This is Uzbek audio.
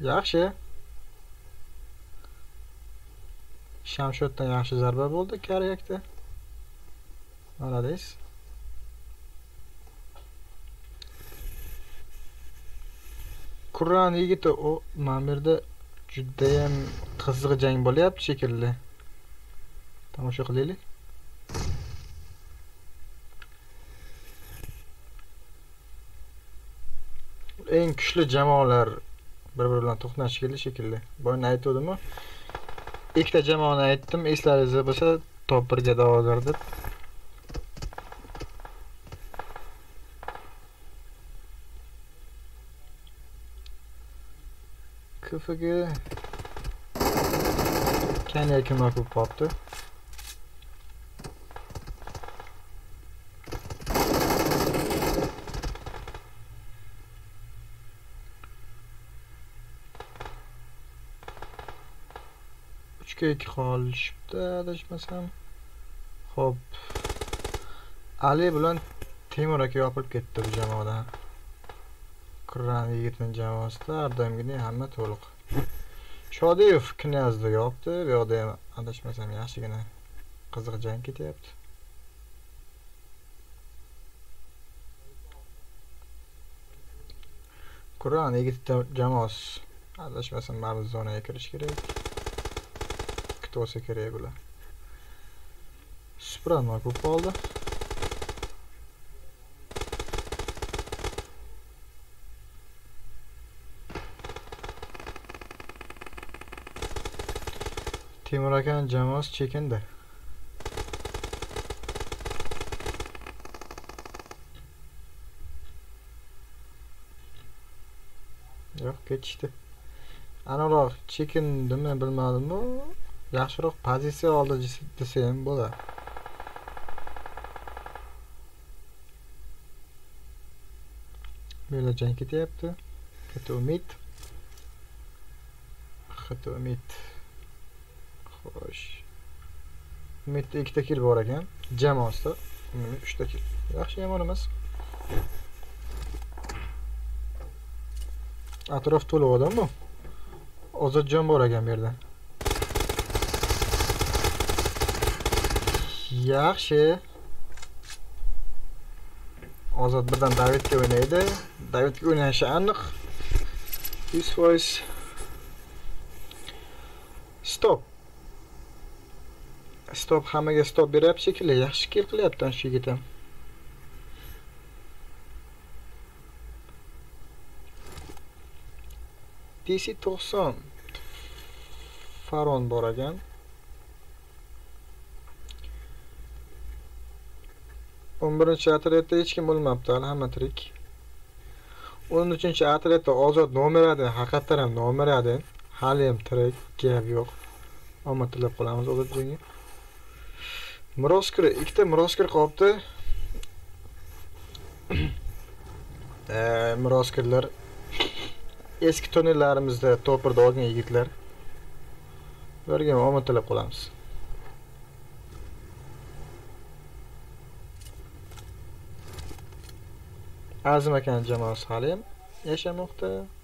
Yaxshi. Shamshoddan yaxshi zarba bo'ldi karyakda. Молодец. Qur'on yigiti o mana bu yerda juda ham qiziq jang bo'lyapti shekilli. Tomosha qilaylik. Eng kuchli jamoalar bir-biri bilan to'qnash keldi shekilli. Boyni aytdim-ku. Ikkita jamoani aytdim, eslaringizda bo'lsa, top 1ga da'vogar deb. KFG kendi yakınlar ko'p qolibdi. Uchga 2 qolishibdi, adashmasam. Xo'p. Ali bilan Temur aka yopilib ketdi bu jamoadan. Qur'on yigitning jamoasida har doimgidek hamma to'liq. Shodiyev Knyazda yopdi, bu yoqda ham adashmasam yaxshigina qiziq jang ketyapti. Qur'on yigit jamoasi adashmasam baribir zonaga kirish kerak. Ikkita olsa kerak bular. Supranma ko'p qoldi. Temur akaning jamoasi chekindi. Yo'q, ketishdi. Aniqroq chekindimi bilmadim-ku. Yaxshiroq pozitsiya oldi desa ham bo'ladi. Böyle jang ketyapti. Katta umid. Katta umid. Xo'sh. Umidda 2 ta kill bor ekan. Jamoasida 3 ta kill. Yaxshi, yomon emas. Atrof to'liq odam-ku. Ozodjon bor ekan bu yerda. Yaxshi. Ozod birdan Davidga o'ynaydi. Davidga o'ynashi aniq. 100%. Stop. Stop, hammaga stop beryapti shekilli. Yaxshi kill qilyapti shu yigitim. DC90 Faron bor ekan. 11-atletda hech kim bo'lmabdi, hali hamma tirik. 13-atletda Ozod nomeradi, haqiqatan ham nomeradi. Hali ham tirik, gap yo'q. Omad tilab qolamiz Ozodjonga. Miroskir, ikkita Miroskir qolibdi. Miroskirlar eski turnillarimizda top 1da olgan yigitlar. Ularga omad tilab qolamiz. Azim akaning jamoasi hali ham yashamoqda.